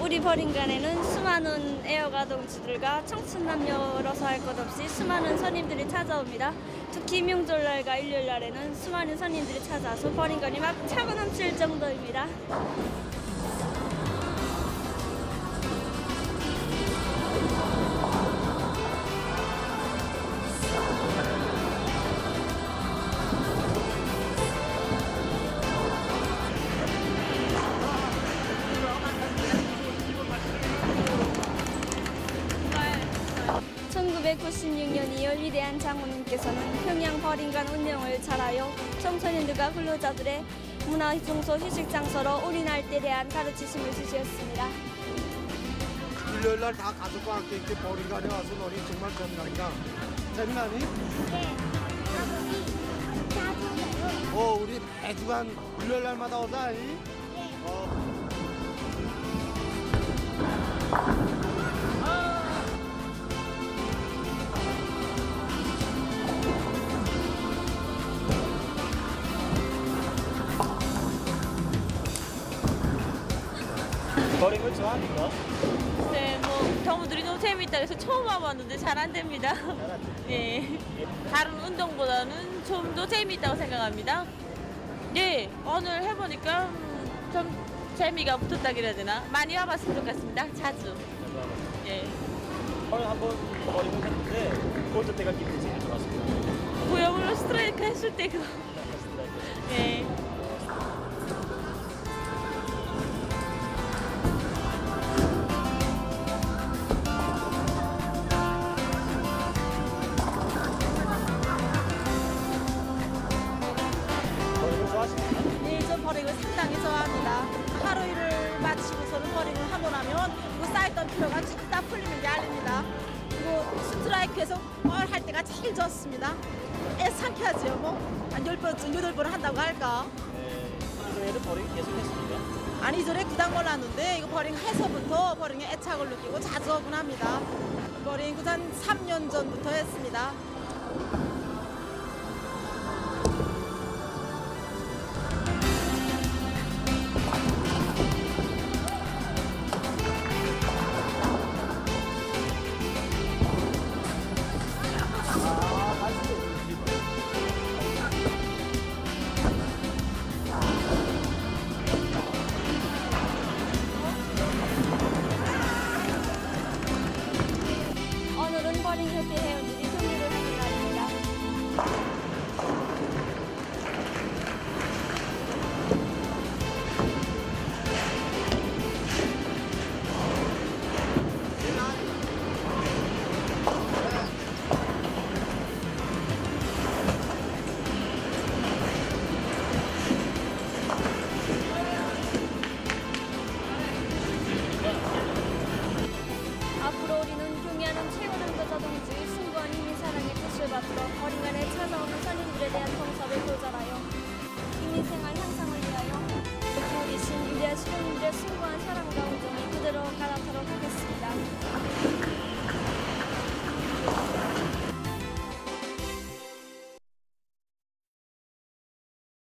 우리 버린간에는 수많은 애호가동지들과 청춘남녀로서 할 것 없이 수많은 손님들이 찾아옵니다. 특히 명절날과 일요일날에는 수많은 손님들이 찾아서 버린간이 막 차고 넘칠 정도입니다. 네. 1996년 2월 위대한 장모님께서는 평양 버린간 운영을 잘하여 청소년들과 근로자들의 문화종소 휴식 장소로 우리나라에 대한 가르치심을 주셨습니다. 일요일날 다 가족과 함께 이렇게 버린간에 와서 놀이 정말 재미납니다. 재미나니? 네. 가족이 자주 해요. 우리 매주간 일요일날마다 오자. 네. 버링을 좋아합니까? 네, 뭐 동무들이 너무 재밌다 해서 처음 와봤는데 잘 안 됩니다. 예. 다른 운동보다는 좀 더 재밌다고 생각합니다. 예, 오늘 해보니까 좀 재미가 붙었다 그래야 되나? 많이 와봤으면 좋겠습니다. 자주. 예. 오늘 한번 버링을 했는데 어떤 때가 기분이 제일 좋았습니다. 구역으로 스트라이크 했을 때 그거. 예. 네, 저 버링을 상당히 좋아합니다. 하루 일을 마치고서는 버링을 하고 나면 그 쌓였던 피로가 쫙 다 풀리는 게 아닙니다. 그리고 스트라이크에서 뭘 할 때가 제일 좋습니다. 상쾌하죠, 뭐. 한 10번쯤, 8번 한다고 할까? 이전에는 버링 계속 했습니다. 아니, 이전에 구당 몰랐는데 이거 버링 해서부터 버링에 애착을 느끼고 자주 오곤 합니다. 버링 한 3년 전부터 했습니다. 오늘은 버링협회 회원들이 경기를 하는 날입니다. 앞으로 우리는 경의하는 최고령도자 동지의 숭고한 인민 사랑의 뜻을 받들어 버린간에 찾아오는 선임들에 대한 봉사를 도전하여 인민생활 향상을